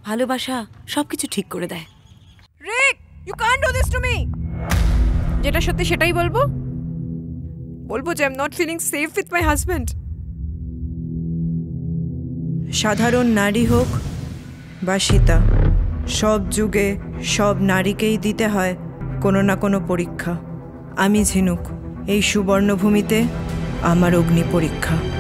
ভালোবাসা সবকিছু ঠিক করে দেয়। রিক, you can't do this to me. যেটা সত্যি সেটাই বলবো যে I'm not feeling safe with my husband. সাধারণ নারী হোক বা সীতা, সব যুগে সব নারীকেই দিতে হয় কোনো না কোনো পরীক্ষা। আমি ঝিনুক, এই সুবর্ণভূমিতে আমার অগ্নি পরীক্ষা।